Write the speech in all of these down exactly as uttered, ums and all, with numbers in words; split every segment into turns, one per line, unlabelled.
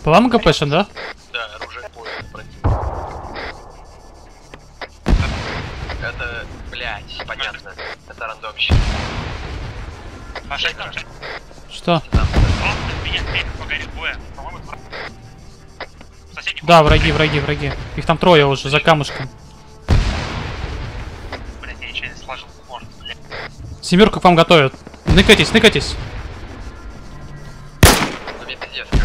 По вам ГПшем, да?
Да, оружие поезд противника. Это, блядь, понятно. Это рандомщик.
Что? Да, враги, враги, враги. Их там трое уже, за камушком.
Блядь, я ничего не сложил.
Семерку к вам готовят. Ныкайтесь, ныкайтесь.
Ну мне пиздец, как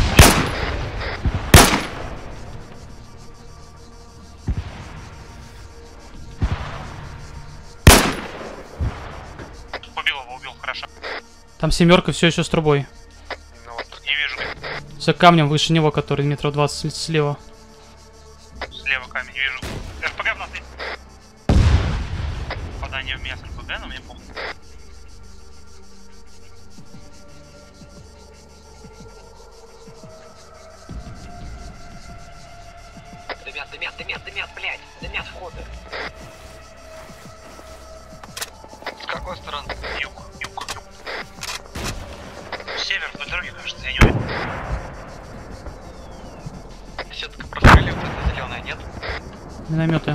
Убил его, убил, хорошо.
Там семерка все еще с трубой.
Ну, вот, не вижу.
За камнем выше него, который метров двадцать слева.
Слева камень вижу. РПГ в нас. Попадание в мясо РПГ, но мне помню.
Дымят, дымят, дымят, дымят, блядь. Дымят входы. С какой стороны?
Юг, юг, юг. Север, вдоль дороги, кажется, я не уверен.
Сетка простреливает, это зеленая, нет?
Минометы.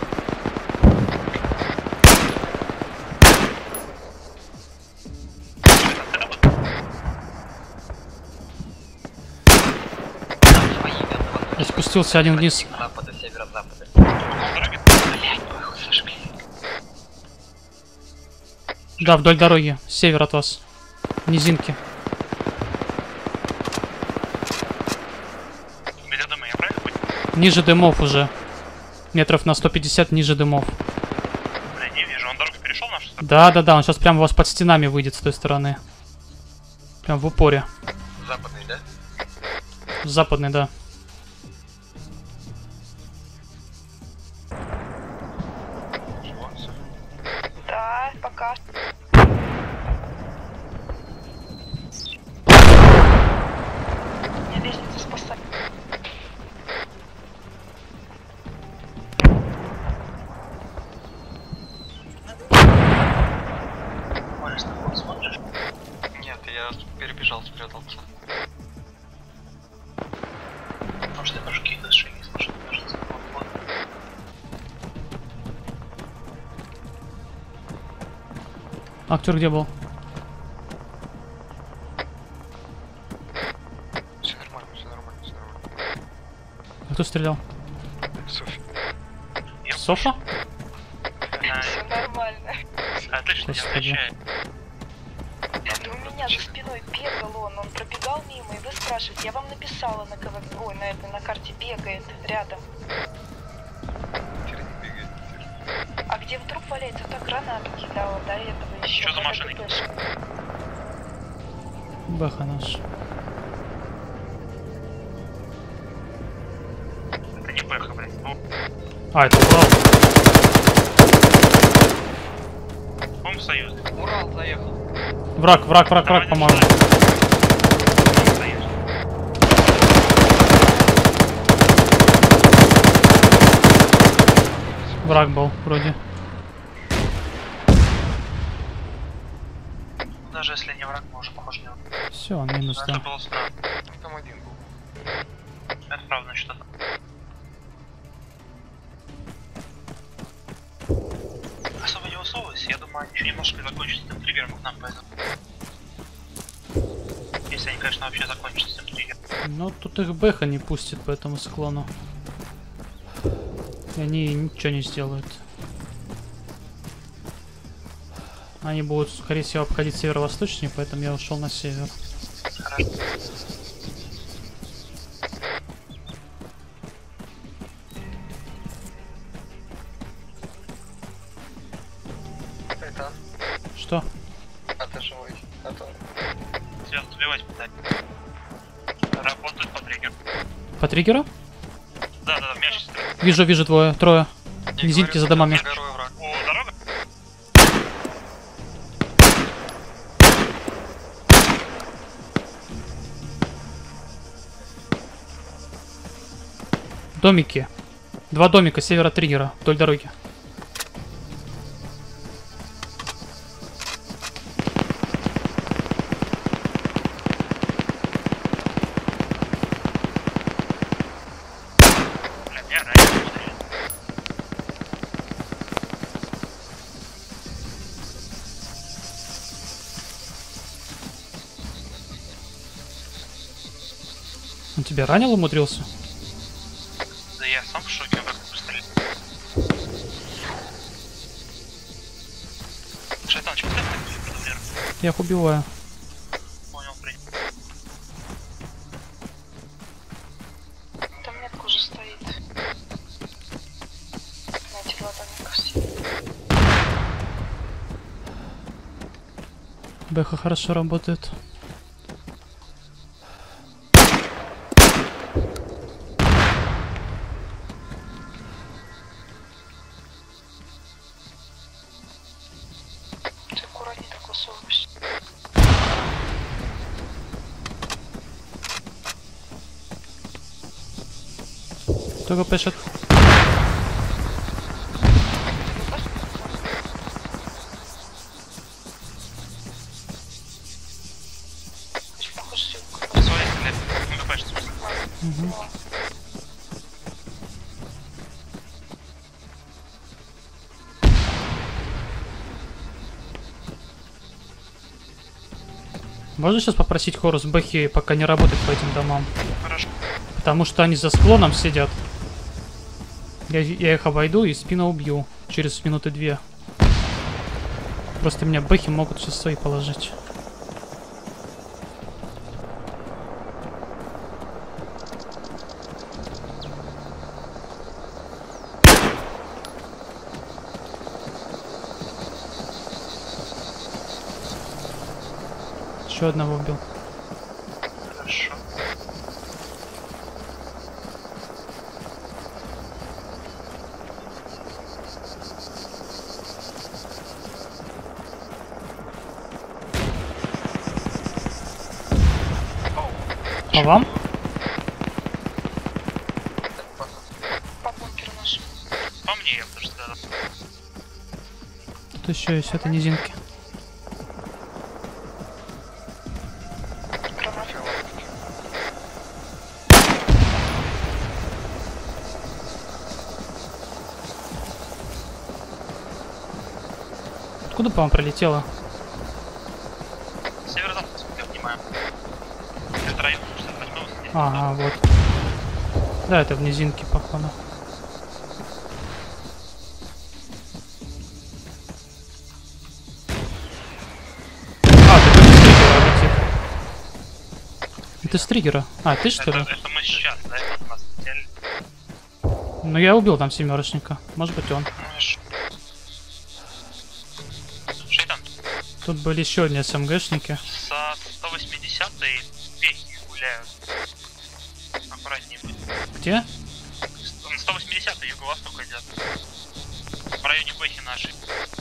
Я спустился один вниз.
Запада, северо-запада.
Дороги.
Блядь, похуй, сожгли.
Да, вдоль дороги. Север от вас. Низинки.
Где дома, я правильно понял?
Ниже дымов уже. Метров на сто пятьдесят ниже дымов.
Бля, не вижу, он дорогу перешел в нашу сторону?
Да, да, да, он сейчас прямо у вас под стенами выйдет с той стороны. Прям в упоре.
Западный, да?
Западный, да.
Да, пока. Мне лестницу спасать.
Можешь на вход смотришь?
Нет, я перебежал, спрятался.
Может, я тоже какие-то шаги слышал, кажется. Вот, вот.
Актер где был?
Все нормально, все нормально, все нормально.
А кто стрелял?
Софья.
Я
Софа?
А,
Все нормально.
Отлично, не
Господи.
отвечаю.
Да у меня за спиной бегал он, он пробегал мимо, и вы спрашиваете, я вам написала на КВ, ой, на этой, на карте бегает рядом.
Теперь не бегает, теперь.
А где вдруг валяется, та гранату кидала до этого еще.
Что за машиной?
Бэха наш.
Это не Бэха, блядь. Ну,
А, это Урал.
по-моему, Союз.
Урал заехал.
Враг, враг, враг, враг, по-моему.
Союз.
Враг был, вроде.
Даже если не враг, мы уже похож на него.
Все, минус,
Это
да.
было странно.
Там один был.
Это правда что-то. Особо не высовывайся, я думаю, они еще немножко закончатся с тем триггером, и к нам пойдут. Если они, конечно, вообще закончатся с тем триггером.
Ну, тут их Бэха не пустит по этому склону. И они ничего не сделают. Они будут, скорее всего, обходить северо-восточнее, поэтому я ушел на север.
Хорошо.
Это,
Что?
а ты живой. А то...
Тебя сбивать пытать. Работают по триггеру.
По триггеру?
Да, да, да, мяч стреляет.
Вижу, вижу двое, трое. Низинки за домами.
Второй враг.
О, дорога?
Домики. Два домика севера триггера вдоль дороги. Он тебя ранил, умудрился?
Да я сам в шоке, как быстрее. Шайтан, что ты так вверх?
Я их убиваю.
Понял, принял.
Там метка уже стоит. На эти два домика все.
Бэха хорошо работает.
Ты аккуратней так высовываешься.
Только пишет.
Очень похож с юг.
Свои стреляют. Ну, ГПшцы.
Угу. Можно сейчас попросить Хорус Бэхи пока не работать по этим домам?
Хорошо.
Потому что они за склоном сидят. Я, я их обойду и спину убью через минуты две. Просто меня Бэхи могут сейчас свои положить. Еще одного убил.
Хорошо.
А вам?
По бункеру нашему.
По мне, я тоже сказал.
Тут еще есть это низинки.
Гранат.
Откуда по вам пролетело?
Северо-запад, я понимаю. Это район шестьдесят восьмого здесь.
Ага, вот. Да, это в низинке, походу. А, ты тоже с триггера летит. Это с триггера. А, ты что ли?
Это, это мы сейчас, да, это у нас летели.
Ну я убил там семерочника. Может быть он.
Хорошо. Шайтан,
Тут были еще одни СМГшники.
со сто восьмидесятой пехи гуляют. Аккуратнее будет.
Где?
На сто восьмидесятой юго-восток идет. В районе пехи нашей.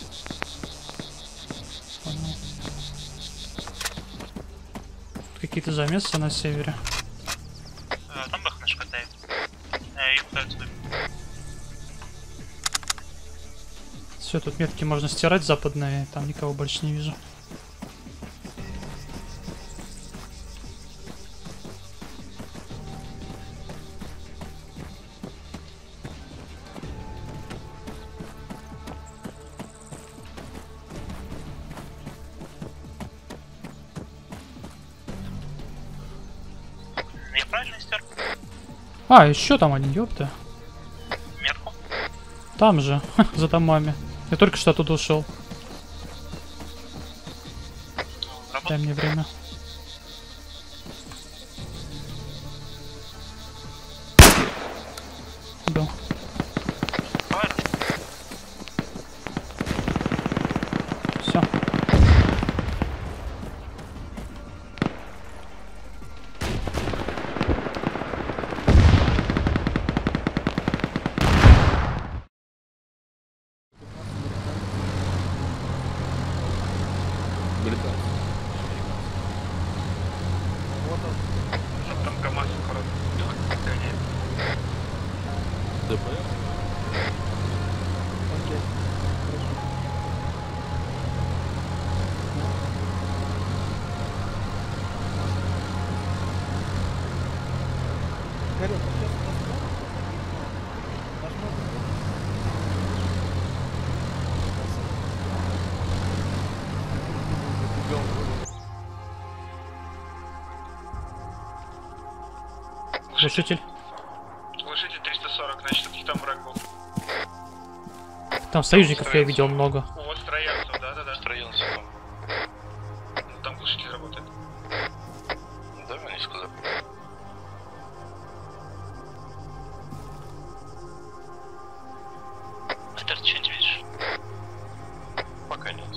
Какие-то замесы на севере.
Э, Там бэх наш катает. Э, И пытаются выбить.
Все, тут метки можно стирать западные, там никого больше не вижу.
Я правильно стер
А, еще там один, ёпта.
метку?
Там же, за домами. Я только что оттуда ушел. Дай
Работает.
мне время. Убил.
Давай.
Все.
Чтоб там КамАЗ
Возможно.
Глушитель.
Глушитель триста сорок, значит, каких там враг был.
Там союзников я видел много.
Вот строянцев, да-да-да.
Строянцев.
Ну, там глушитель работает.
Да, не сказал.
Айдар, что-нибудь видишь?
Пока нет.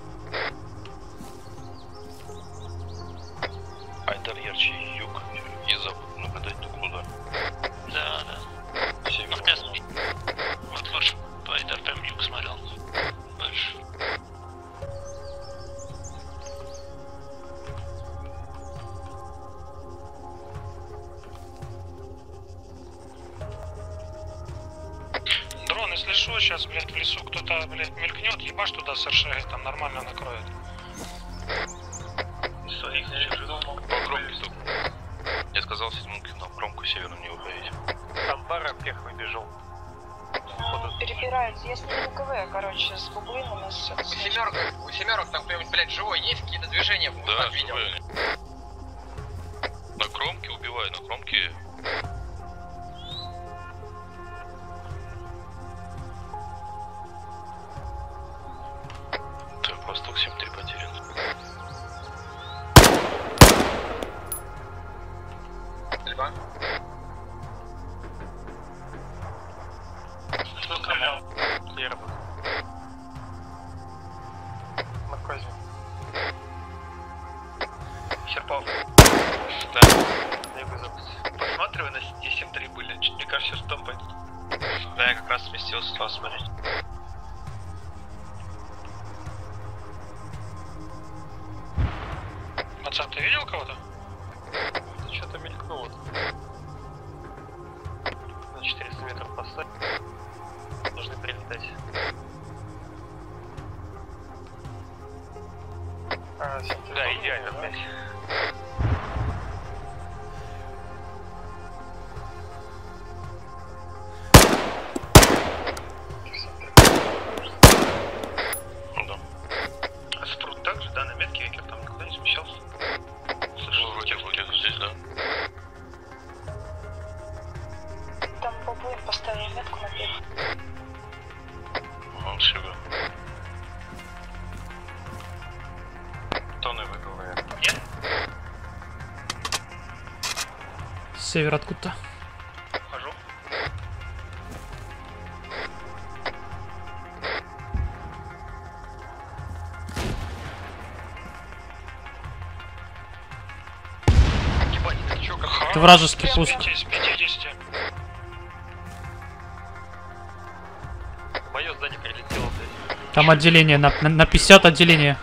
Айдар ярче юг и запад. Наблюдать то куда?
Да, да.
Север.
Вот я смотрю. Вот лучше по Айдар прям юг смотрел. Больше.
Дрон, если что, сейчас, блядь, в лесу кто-то, блядь, мелькнет, ебашь туда с РШГ, там нормально накроет. Своих не вижу.
По кромке тут. Я сказал седьмому на кромку северную не уходить.
Там бара пех выбежал.
Перебираются. Я с ними на КВ, короче, с бублин у нас...
У семерок, у семерок там кто-нибудь, блядь, живой есть какие-то движения?
Да,
Так видел.
живые. На кромке убиваю, на кромке. Так, восток семь три потерян.
Стрельба.
Что стрелял? Я работаю. На козе. Серпов.
Да.
Дай запись. Посматривай, на Е семь три были. Мне кажется, что там пойдут.
Да, я как раз сместился туда смотреть.
Пацан, ты видел кого-то? Да что-то мелькнуло. На четыреста метров поставь. Должны прилетать. А, да, идеально, блядь.
Ну да.
А спрут также, да, на метке Викер там никуда не смещался?
Ну, вроде, вроде здесь, да.
Там бублин поставил метку на пех.
Он шига.
Тоны выбил, наверное. Нет?
С севера откуда-то.
Хожу. Ебать, это чё, как
Это вражеский пуск.
С пятидесяти. Мое здание прилетело, блядь.
Там отделение, на, на, на пятьдесят отделение.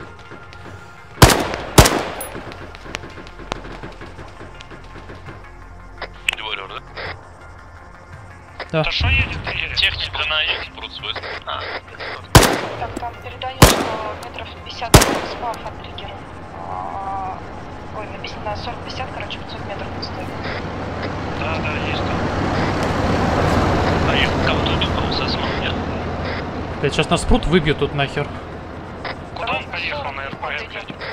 Дворер, да?
Да.
Да что едет, ты едет?
Техника на юг.
Спрут свой.
А,
Так, там передаю, что метров пятьдесят спав от триггера. А, Ой, на пятьдесят- на сорок пятьдесят, короче, пятьсот метров пустой.
да, да, есть там.
А я кого-то убил, смотрел.
Да сейчас нас спрут выбьют тут нахер.
Куда он поехал на РПГ,
Вот
блядь?
идет.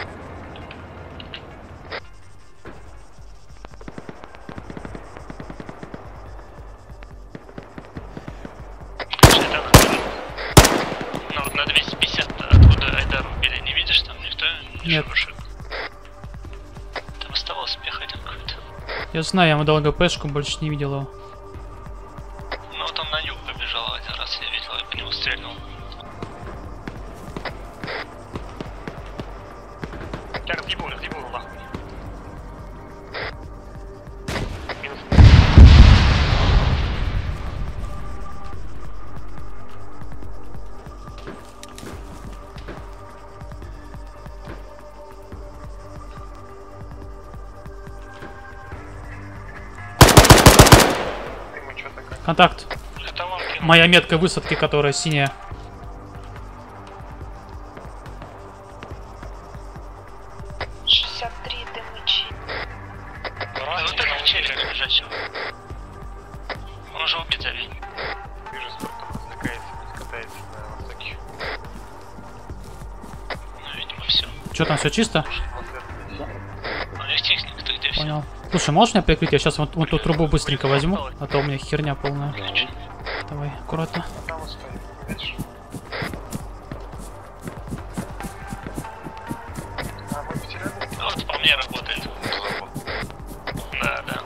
Шайтан отбили. Ну вот на двести пятьдесят, откуда Айдар убили, не видишь, там никто не
Нет.
шуршит. Там оставался пехотин какой-то.
Я знаю, я ему дал ГПшку, больше не видел его.
Ну вот он на юг побежал один раз, я видел, я по нему стрельнул.
Я разъебу, разъебу, нахуй. Минус. Ты мы чё такое?
Контакт.
Это он кинул.
Моя метка высадки, которая синяя.
шестьдесят три дымычи.
Да ну так челик лежачего. Он уже убит, я видел.
Вижу, сколько развлекается, катается на востоке.
Ну, видимо, все.
Что там, все чисто?
Вот это, блядь.
У них техника-то где все?
Понял. Слушай, можешь меня прикрыть? Я сейчас вот, вот ту трубу быстренько возьму, а то у меня херня полная. Давай, аккуратно.
Там стоит, видишь? А вы потеряли?
Вот по мне работает. Да, да.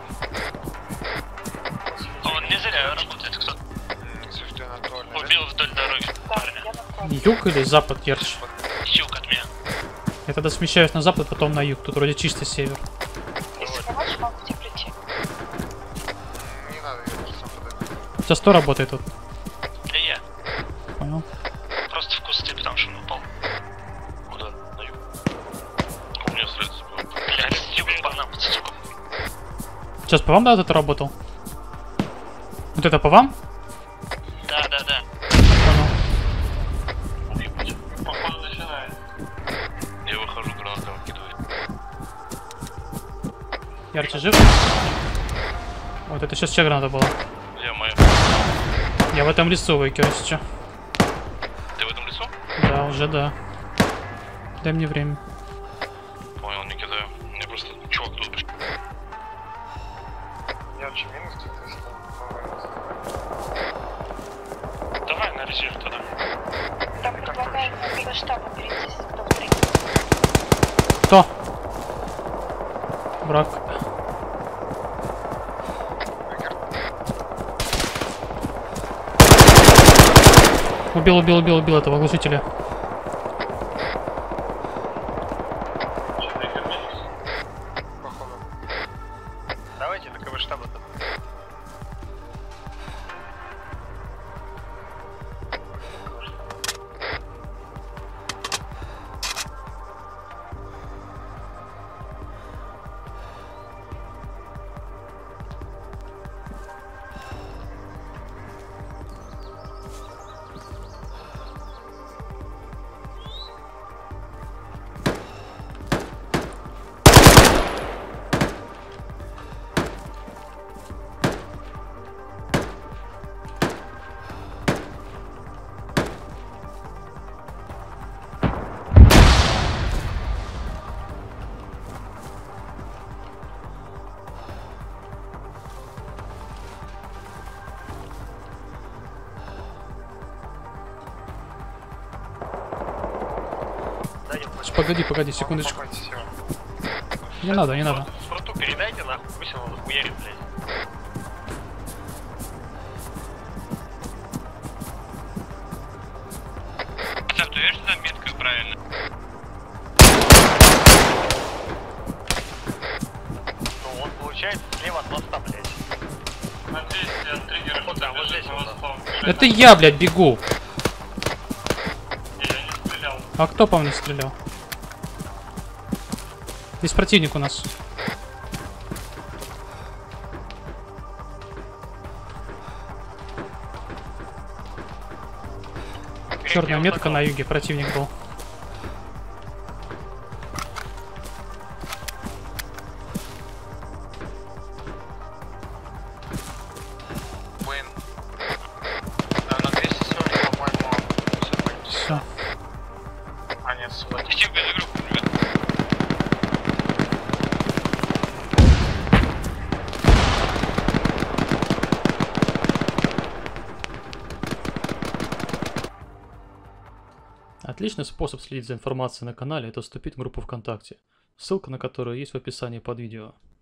Он не зря работает, кто убил вдоль дороги парня.
Юг или запад, Керч?
Юг от меня.
Я тогда смещаюсь на запад, потом на юг. Тут вроде чистый север.
Если помочь, могу тебе прийти.
Не надо, я уже сам подойду.
Сейчас кто работает тут?
Да я.
Понял.
Просто в кусты, потому что он упал.
Куда? На юг. У меня средств было.
Блядь, с юга по нам, сука.
Сейчас по вам, да, вот это работал? Вот это по вам?
Да, да, да.
Понял.
Походу начинает.
Я выхожу, гранаты выкидываю.
Ярче жив? Вот это сейчас чья граната была?
Я моя.
Я в этом лесу выкину сейчас.
Ты в этом лесу?
Да, уже да. Дай мне время.
Понял, не кидаю. Мне просто чувак тут.
Я очень минус, то есть давай на резерв тогда.
Там предлагают на штабу перейти с топ три.
Кто? Враг. Убил, убил, убил, убил этого глушителя.
Походу.
Давайте на КВ штаба.
Погоди, погоди, секундочку.
Попадьте его.
Не надо, не надо.
Фруту передайте нахуй, пусть он захуярит, блядь. Пацан, ты видишь, что там метка правильно? Ну, он получается слева от моста, блядь.
Надеюсь, от триггера
Вот там, вот здесь вот.
Это я, блядь, бегу.
Я не стрелял.
А кто по мне стрелял? Здесь противник у нас. Черная метка на юге, противник был.
Блин. Да, на двести сорок, по-моему,
Все.
а нет, свой.
Идите в газогруппу, ребят.
Отличный способ следить за информацией на канале – это вступить в группу ВКонтакте, ссылка на которую есть в описании под видео.